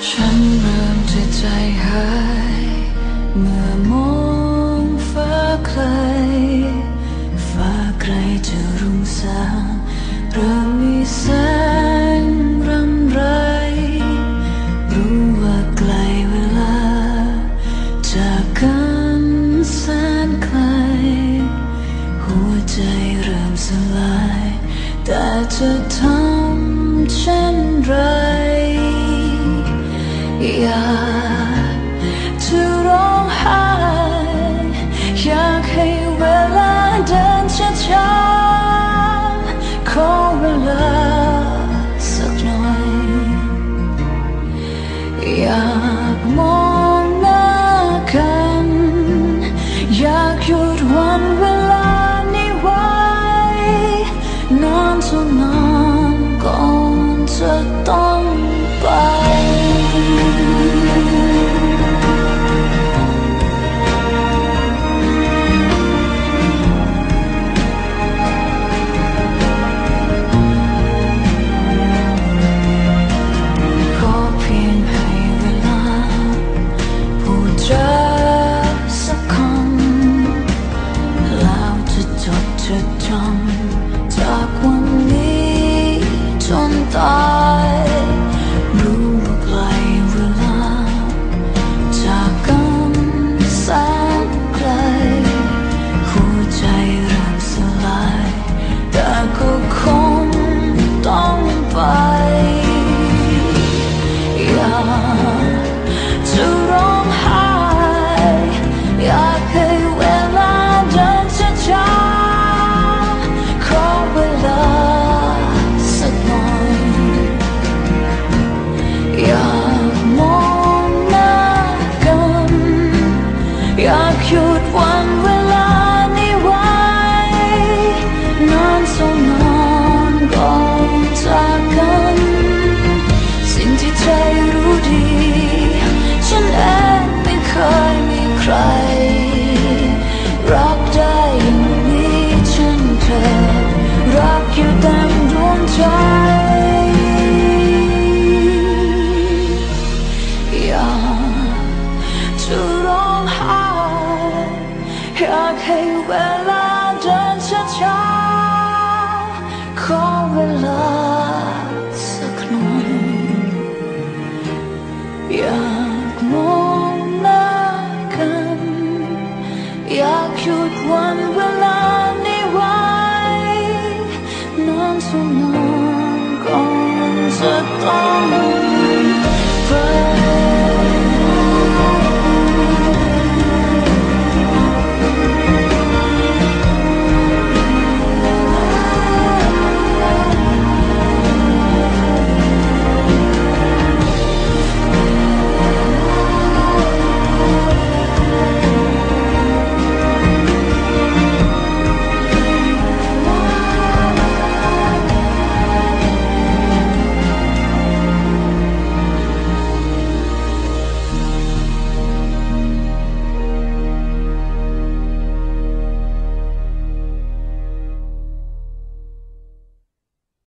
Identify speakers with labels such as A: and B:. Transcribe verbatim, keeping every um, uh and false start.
A: ฉันเริ่มจะใจหายเมื่อมองฟ้าไกลฟ้าไกลจะรุ่งสางเริ่มมีแสงรำไรรู้ว่าไกลเวลาจากกันแสนไกลหัวใจเริ่มสลายแต่จะทำเช่นไรอยากจะร้องไห้อยากให้เวลาเดินช้าๆขอเวลาสักหน่อยอยากมองหน้ากันอยากหยุดวันเวลานี้ไว้นานเท่านานก่อนจะต้องไปสักคำแล้วจะจดจะจำจากวัน